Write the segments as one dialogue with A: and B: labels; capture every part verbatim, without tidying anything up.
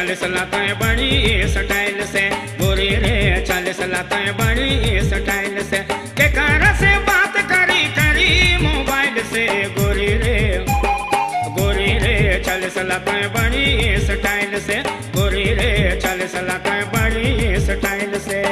A: चल सलातें बड़ी स्टाइल से, गोरी रे चल सलातें बड़ी स्टाइल से, के कार से बात करी करी मोबाइल से, गोरी रे गोरी रे चल सलातें बड़ी स्टाइल से, गोरी रे चल सलातें बड़ी स्टाइल से।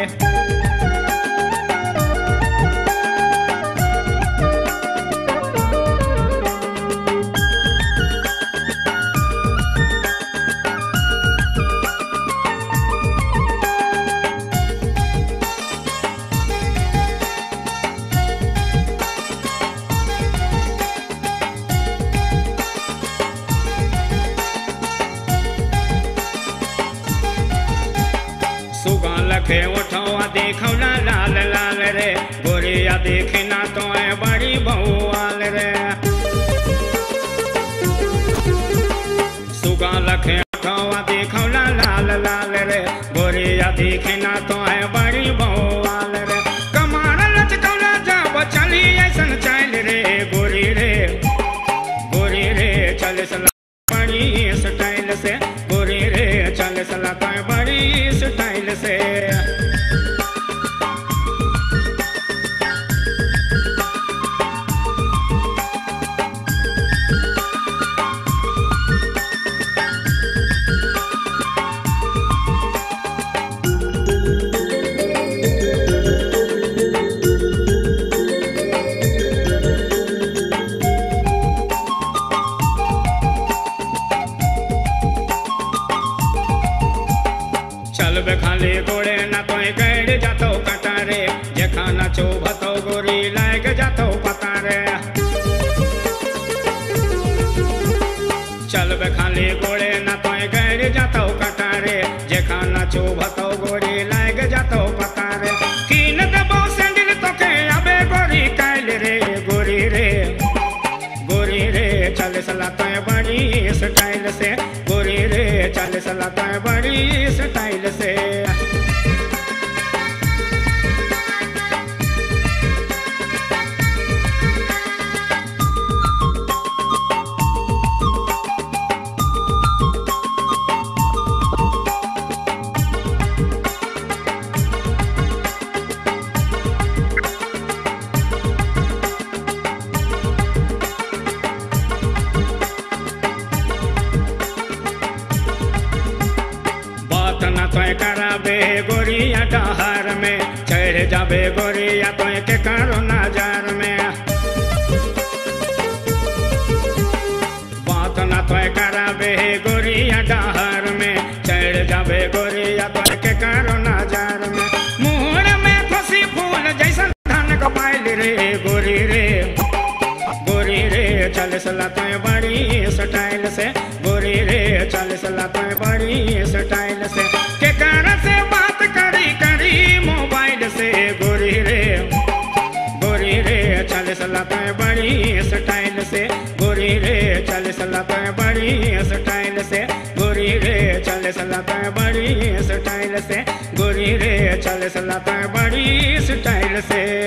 A: लखे उठवा देखौला लाल लाल रे, गोरिया देखना तो है बड़ी बउआल रे। सुगा लखे उठवा देखौला लाल लाल रे, गोरिया देखना तो है बड़ी बउआल रे। कमार लचकौला जब चली ऐसन चाल रे, गोरी रे गोरी रे चल सला बड़ी स्टाइल से, गोरी रे चल सला बड़ी स्टाइल से। चल बे खाली गोड़े ना तो गैर जातो कटारे, जे खाना चो भतो गोरी लाग जातो पतारे। चल बे खाली गोड़े ना तो गैर जातो कटारे, जे खाना चो भतो गोरी लाग जातो पतारे। कीन दबो सैंडल तो के अबे गोरी काल रे, गोरी रे गोरी रे चल सलाते बड़ी स्टाइल से, गोरी रे चल सलाते बड़ी स्टाइल से। ना तो कराबे गोरिया डहार में, चढ़ जाबे गोरिया तो के करो नजार में। बात ना तो कराबे गोरिया डहार में, चढ़ जाबे गोरिया तो के करो नजार में। मुहर में खुशी फूल जैसा धन कपाइल रे, गोरी रे गोरी रे चल सलाते बड़ी स्टाइल से, गोरी रे चल सलाते बड़ी स्टाइल से। के कार से बात करी करी मोबाइल से, गोरी रे गोरी रे चल सलाते बड़ी स्टाइल से, गोरी रे चल सलाते बड़ी स्टाइल से, गोरी रे चल सलाते बड़ी स्टाइल से, गोरी रे चल सलाते बड़ी स्टाइल से।